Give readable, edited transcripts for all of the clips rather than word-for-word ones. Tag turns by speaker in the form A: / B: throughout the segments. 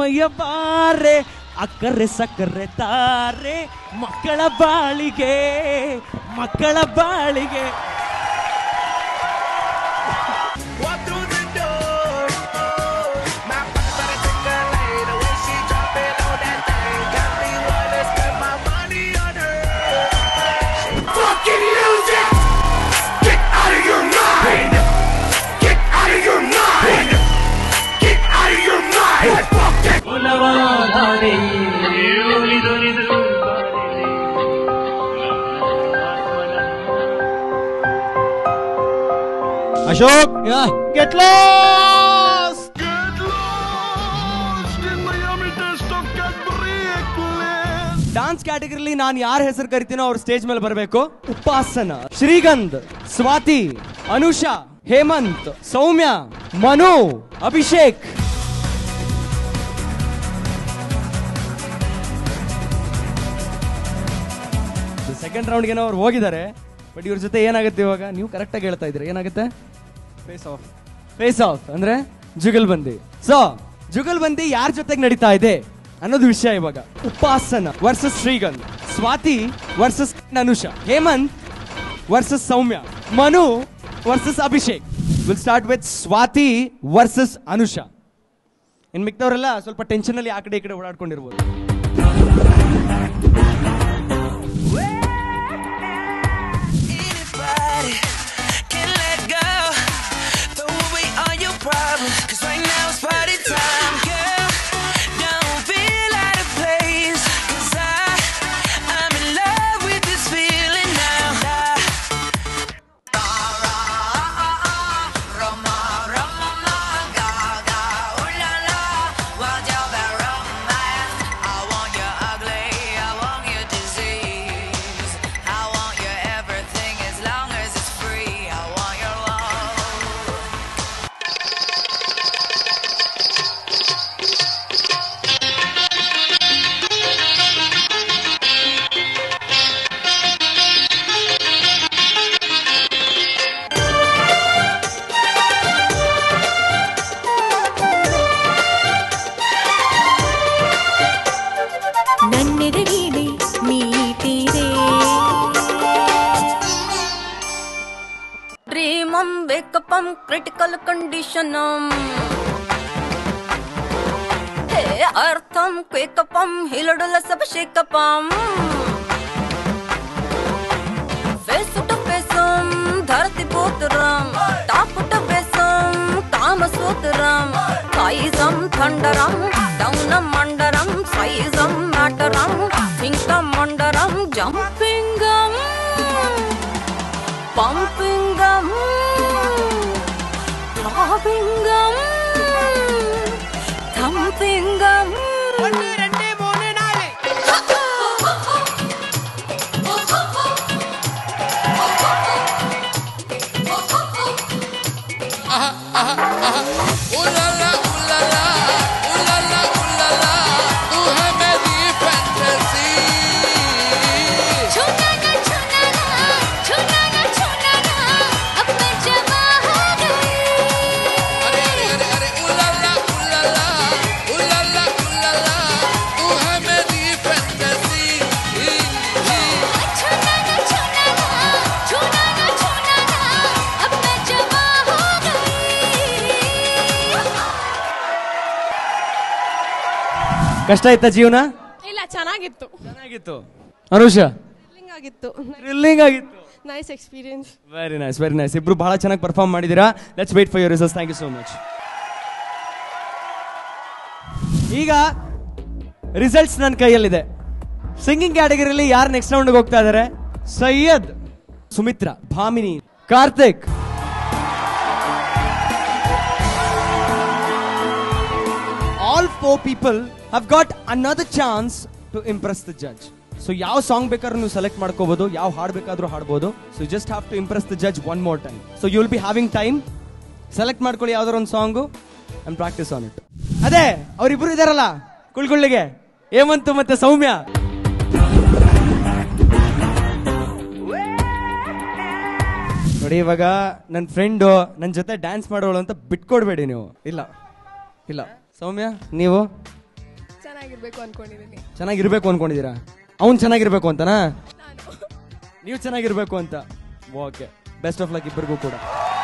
A: ಅಮ್ಮಯ್ಯ ಬಾರೆ ಅಕ್ಕರೆ ಸಕ್ಕರೆ ತಾರೆ ಮಕ್ಕಳ ಬಾಳಿಗೆ
B: Ashok, get lost!
C: Get lost in Miami Test of Breakless.
A: Dance ಕ್ಯಾಟಗರಿಲಿ ನಾನು ಯಾರ ಹೆಸರು ಕರಿತೀನೋ ಅವ್ರ ಸ್ಟೇಜ್ ಮೇಲೆ ಬರಬೇಕು. ಉಪಾಸನ, ಶ್ರೀಗಂಧ್, ಸ್ವಾತಿ, ಅನುಷಾ, ಹೇಮಂತ್, ಸೌಮ್ಯ, ಮನು, ಅಭಿಷೇಕ್. ಸೆಕೆಂಡ್ ರೌಂಡ್ಗೆ ಅವ್ರು ಹೋಗಿದ್ದಾರೆ. ಬಟ್ ಇವ್ರ ಜೊತೆ ಏನಾಗುತ್ತೆ ಇವಾಗ? ನೀವು ಕರೆಕ್ಟ್ ಆಗಿ ಹೇಳ್ತಾ ಇದ್ದೀರಾ. ಏನಾಗುತ್ತೆ? ಫೇಸ್ ಆಫ್ ಅಂದ್ರೆ ಜುಗಲ್ಬಂದಿ. ಸೊ ಜುಗಲ್ಬಂದಿ ಯಾರ ಜೊತೆಗೆ ನಡೀತಾ ಇದೆ ಅನ್ನೋದು ವಿಷಯ ಇವಾಗ. Upasana versus Shrigandh, Swathi versus Anusha, Hemanth versus Soumya, Manu versus Abhishek. Will start with Swathi versus Anusha. ಇನ್ ಮಿಕ್ದವರೆಲ್ಲ ಸ್ವಲ್ಪ ಟೆನ್ಷನ್ ಅಲ್ಲಿ ಆ ಕಡೆ ಈ ಕಡೆ ಓಡಾಡ್ಕೊಂಡಿರ್ಬೋದು.
D: Cause right now it's party time, girl. Don't feel out of place. Cause I'm in love with this feeling now. Roma, Roma, ga, ga, ooh la la. Want your bad romance. I want you ugly, I want you disease. I want you everything as long as it's free. I want your love.
E: ನನ್ನೆದುರಿದೆ ಮೀಟಿದೆ ಡ್ರೀಮಂ ವೇಕಪಂ critical ಕಂಡೀಷನಂ ಹೇ ಅರ್ಥಂ ಕ್ವೇಕಪಂ ಹಿಲಡುಲ ಸಬಶೇಕಪಂ ಫೇಸ್ ಟು ಫೇಸಂ ಧರತಿ ಪೂತರಂ ಟಾಪ್ ಟು ಫೇಸಂ ಕಾಮಸೂತ್ರಂ ಕಾಯಿಸಂ ಥಂಡರಂ ಡೌನಂ ಮಂಡರಂ ಸೈಜಂ ಮ್ಯಾಟರಂ ಥಿಂಕಂ ಮಂಡರಂ ಜಂಪಿಂಗಂ ಪಂಪಿಂಗಂ ಥ್ರಾಬಿಂಗಂ ಥಂಪಿಂಗಂ
A: ಕಷ್ಟ ಆಯ್ತಾ ಜೀವನ?
F: ಇಲ್ಲ, ಚೆನ್ನಾಗಿತ್ತು.
A: ಅನುಷಾ?
F: ಥ್ರಿಲ್ಲಿಂಗ್ ಆಗಿತ್ತು. Nice experience.
A: Very nice. ಇಬ್ರು ಬಹಳ ಚೆನ್ನಾಗಿ ಪರ್ಫಾರ್ಮ್ ಮಾಡಿದ್ದೀರಾ. Let's wait for your results. Thank you so much. ಈಗ ರಿಸಲ್ಟ್ಸ್ ನನ್ನ ಕೈಯಲ್ಲಿದೆ. ಸಿಂಗಿಂಗ್ ಕ್ಯಾಟಗರಿಯಲ್ಲಿ ಯಾರು ನೆಕ್ಸ್ಟ್ ರೌಂಡ್ಗೆ ಹೋಗ್ತಾ ಇದ್ದಾರೆ? Syed, Sumitra, Bhamini, Karthik. All 4 people have got another chance to impress the judge. So ಯಾವ ಸಾಂಗ್ ಬೇಕಾದ್ರೂ ನೀವು ಸೆಲೆಕ್ಟ್ ಮಾಡ್ಕೋಬಹುದು, ಯಾವ ಹಾಡು ಬೇಕಾದ್ರೂ ಹಾಡಬಹುದು. So you just have to impress the judge one more time. So you will be having time. Select ಮಾಡ್ಕೊಳ್ಳಿ ಯಾವ್ದಾರ ಒಂದು song and practice on it. ಅದೇ ಅವರಿಬ್ರು ಇದಾರಲ್ಲ ಕುಳ್ಗುಳ್ಳಿಗೆ, ಹೇಮಂತ್ ಮತ್ತೆ ಸೌಮ್ಯ. ನೋಡಿ ಇವಾಗ ನನ್ನ ಫ್ರೆಂಡು ನನ್ನ ಜೊತೆ ಡ್ಯಾನ್ಸ್ ಮಾಡೋಳು ಅಂತ ಬಿಟ್ಕೊಡ್ಬೇಡಿ ನೀವು. ಇಲ್ಲ ಸೌಮ್ಯ, ನೀವು
F: ಚೆನ್ನಾಗಿರ್ಬೇಕು ಅನ್ಕೊಂಡಿದ್ದೀನಿ.
A: ಚೆನ್ನಾಗಿರ್ಬೇಕು ಅನ್ಕೊಂಡಿದ್ದೀರಾ? ಅವ್ನು ಚೆನ್ನಾಗಿರ್ಬೇಕು ಅಂತನಾ? ನೀವು ಚೆನ್ನಾಗಿರ್ಬೇಕು ಅಂತ. ಓಕೆ, ಬೆಸ್ಟ್ ಆಫ್ ಲಕ್ ಇಬ್ಬರಿಗೂ ಕೂಡ.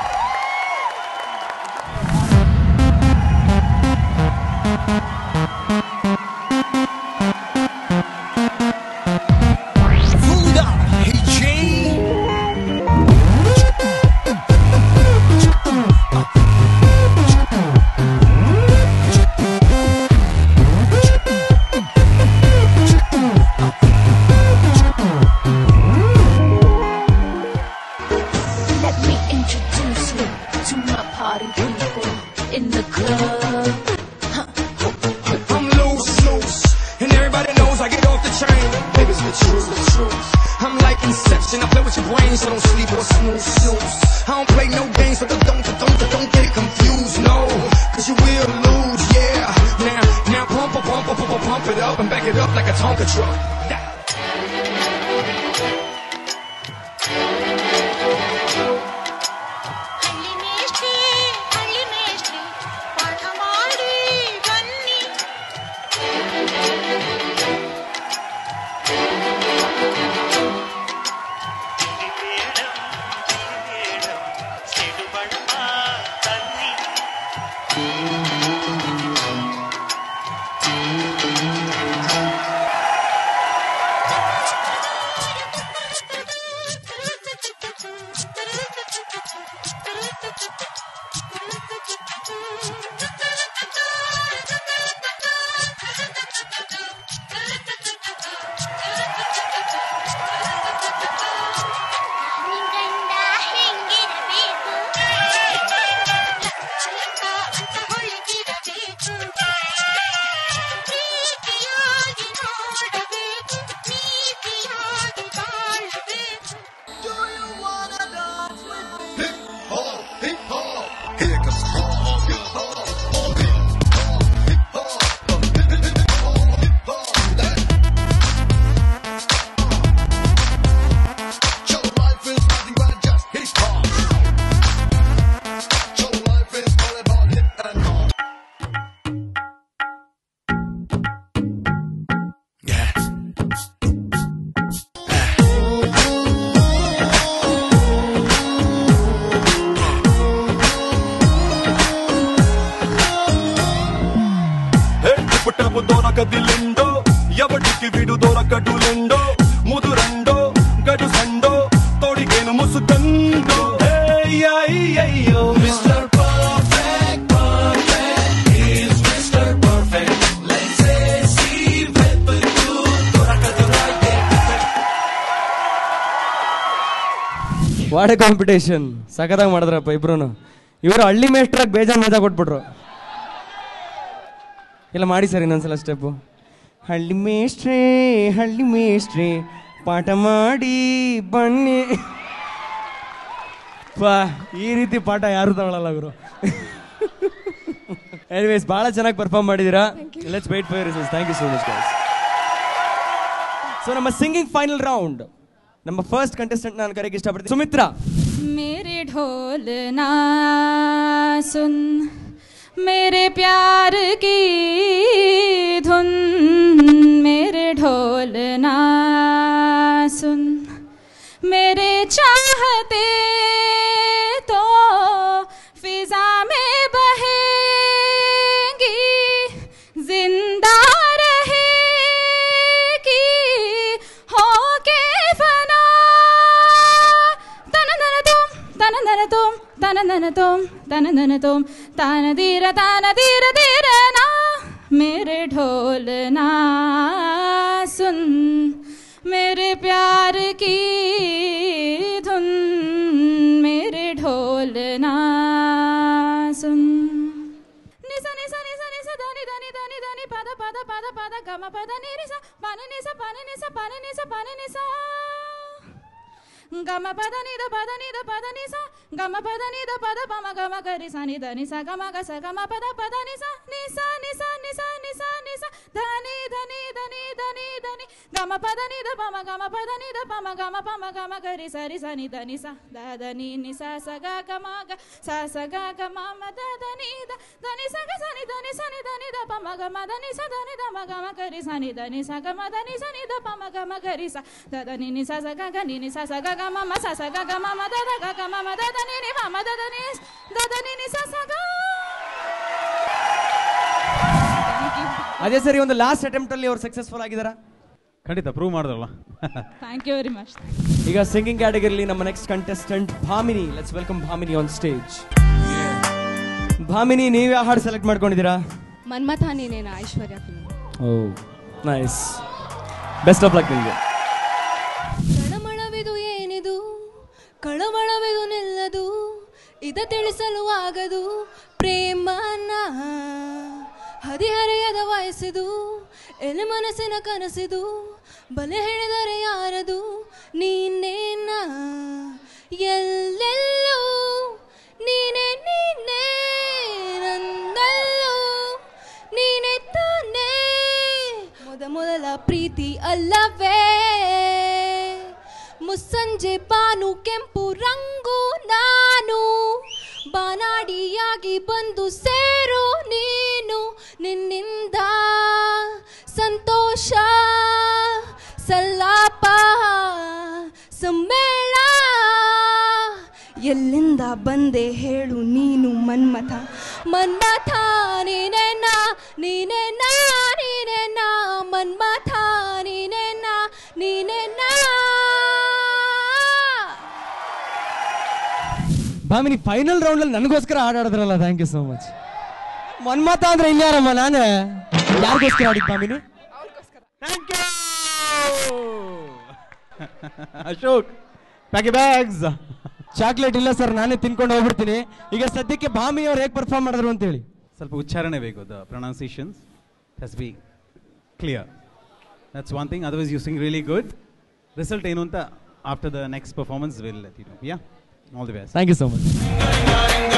C: దొరకదిలిండో ఎవడికి వీడు దొరకడులెండో ముదురండో గడు సండో తోడిగేను ముసుకండో అయ్యో mister perfect perfect is mister perfect let's see with you దొరకదు రైట్
A: ವಾಡೆ ಕಾಂಪಿಟೇಷನ್ ಸಖತ್ತಾಗಿ ಮಾಡಿದ್ರಪ್ಪ ಇಬ್ರು. ಇವರು ಹಳ್ಳಿ ಮೇಷ್ಟ್ರಾಗಿ ಬೇಜಾನ್ ಮಜಾ ಕೊಟ್ಬಿಟ್ರು. ಇಲ್ಲ ಮಾಡಿ ಸರ್ ಇನ್ನೊಂದ್ಸಲ ಸ್ಟೆಪ್ಪು. ಹಳ್ಳಿ ಮೇಷ್ಟ್ರೇ ಪಾಠ ಮಾಡಿ ಬನ್ನಿ. ಈ ರೀತಿ ಪಾಠ ಯಾರು ತಗೊಳ್ಳಲ್ಲ ಅವರು. ಎನಿವೇಸ್ ಭಾಳ ಚೆನ್ನಾಗಿ ಪರ್ಫಾರ್ಮ್ ಮಾಡಿದ್ದೀರಾ. Let's wait for your results. Thank you so much guys. So ನಮ್ಮ ಸಿಂಗಿಂಗ್ ಫೈನಲ್ ರೌಂಡ್. ನಮ್ಮ ಫಸ್ಟ್ ಕಂಟೆಸ್ಟೆಂಟ್ ನಾನು ಕರೆಯಕ್ಕೆ ಇಷ್ಟಪಡ್ತೀನಿ ಸುಮಿತ್ರಾ.
G: मेरे ढोल ना सुन मेरे प्यार की धुन, मेरे ढोल ना सुन मेरे चाहते तो फिजा में बहेंगी जिंदा रहेगी होके फना तन तुम तान धीर ना मेरे ढोल ना सुन मेरे प्यार की धुन, मेरे ढोल ना सुन. निसा निसा निसा निसा धनी धनी धनी धनी पद पद पद पद गम पद निसा पान निसा पान निसा पान निसा पान निसा ಗಮ ಪದ ನಿದ ಪದ ನಿದ ಪದ ನಿಸ ಗಮ ಪದ ನಿದ ಪದ ಪಮ ಗಮ ಗರಿ ಸ ನಿದ ನಿಸ ಗಮ ಗ ಸ ಗಮ ಪದ ಪದ ನಿಸ ನಿಸ ನಿಸ ನಿಸ ನಿಸ ನಿಸ ಧನಿ ಧನಿ ಧನಿ ಧನಿ ಧನಿ ಗಮ ಪದ ನಿದ ಪಮ ಗಮ ಪದ ನಿದ ಪಮ ಗಮ ಗರಿ ಸರಿ ಸ ನಿದ ನಿಸ ದ ಧನಿ ನಿಸ ಸ ಗ ಗಮ ಗ ಸ ಗ ಗಮ ಮ ದ ಧನಿ ದ ಧನಿ ಸ ಗ ಸ ನಿ ಧನಿ ಸ ನಿ ಧನಿ ದ ಪಮ ಗಮ ಧನಿ ಸ ಧನಿ ದ ಮ ಗಮ ಗರಿ ಸ ನಿ ಧನಿ ಸ ಗಮ ಧನಿ ಸ ನಿ ದ ಪಮ ಗಮ ಗರಿ ಸ ದ ಧನಿ ನಿ ಸ ಗ ಗ ನಿ ನಿ ಸ ಗ ಗ ಮ ಮ ಸ ಗ ಗ ಮ ಮ ದ ದ ಗ ಗ ಮ ಮ ದ ಧನಿ ನಿ ಮ ಮ ದ ಧನಿ ದ ಧನಿ ನಿ ಸ ಗ.
A: ಅದೇ ಸರಿ, ಒಂದು ಲಾಸ್ಟ್ ಅಟೆಂಪ್ಟ್ ಅಲ್ಲಿ ಅವ್ರು ಸಕ್ಸಸ್ಫುಲ್ ಆಗಿದಾರಾ?
B: ಖಂಡಿತ ಪ್ರೂವ್ ಮಾಡಿದ್ರಲ್ಲ.
G: Thank you very much.
A: ಈಗ ಸಿಂಗಿಂಗ್ ಕ್ಯಾಟಗರಿಲಿ ನಮ್ಮ next contestant Bhamini. Let's welcome Bhamini on stage. Bhamini, ನೀವು ಯಾವ ಹಾಡು ಸೆಲೆಕ್ಟ್ ಮಾಡ್ಕೊಂಡಿದ್ದೀರಾ?
F: ಮನ್ಮಥ ನೀನೇನ Aishwarya film.
A: Oh nice, best of luck ನಿಮಗೆ.
F: ತಳಮಳವಿದು ಏನಿದು, ಕಳವಳವಿದು ನಿಲ್ಲದು, ಇದ ತಿಳಿಸಲು ಆಗದು ಪ್ರೇಮನ ಹದಿಹರೆಯದ ವಯಸ್ಸಿದು, ಎಲೆ ಮನಸ್ಸಿನ ಕನಸಿದು, ಬಲೆ ಹಿಡಿದರೆ ಯಾರದು ನೀನೇನ, ಎಲ್ಲೆಲ್ಲೂ ನೀನೇ ನೀನೇ, ನಂದಲ್ಲೂ ನೀನೇ ತಾನೇ, ಮೊದಲ ಪ್ರೀತಿ ಅಲ್ಲವೇ, ಮುಸ್ಸಂಜೆ ಬಾನು ಕೆಂಪು ರಂಗು ನಾನು, ಬಾನಾಡಿಯಾಗಿ ಬಂದು ಸೇರು ನೀನು, ನಿನ್ನಿಂದ ಸಂತೋಷ ಸಲ್ಲಾಪ ಸಮ್ಮೇಳ, ಎಲ್ಲಿಂದ ಬಂದೆ ಹೇಳು ನೀನು ಮನ್ಮಥ, ಮನ್ಮಥ ನೀನೇನ ನೀನೇನ ನೀನೇನ, ಮನ್ಮಥ ನೀನೇನ ನೀನೇನ.
A: ಭಾಮಿನಿ, ಫೈನಲ್ ರೌಂಡ್ ಅಲ್ಲಿ ನನಗೋಸ್ಕರ ಆಡಾಡಿದ್ರಲ್ಲ, thank you so much. Manmatha ಅಂದ್ರೆ ಇನ್ಯಾರಮ್ಮ, ನಾನು ಯಾರಿಗೋಸ್ಕರ ಆಡಿದ್ Bhamini?
B: Thank you Ashok. Pack bags.
A: Chocolate ಇಲ್ಲ ಸರ್, ನಾನೇ ತಿನ್ಕೊಂಡು ಹೋಗ್ಬಿಡ್ತೀನಿ. ಈಗ ಸದ್ಯಕ್ಕೆ ಭಾಮಿ ಅವ್ರು ಹೇಗೆ ಪರ್ಫಾರ್ಮ್ ಮಾಡಿದ್ರು ಅಂತ ಹೇಳಿ.
B: ಸ್ವಲ್ಪ ಉಚ್ಚಾರಣೆ ಬೇಕು, the pronunciations has be clear. That's one thing, otherwise you sing really good. Result ಏನು ಅಂತ after the next performance will let you know. Yeah, all the best.
A: Thank you so much.